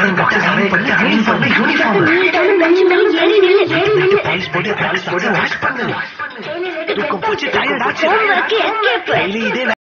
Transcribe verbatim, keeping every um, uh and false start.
சமயம் கட்ட சமயம் பட்டு யூனிஃபார்ம் யூனிஃபார்ம் பாலிஷ் போட்டு பாலிஷ் போட்டு வாஷ் பண்ணு தூக்கம் போச்சு டயர்ட் ஆச்சு இதே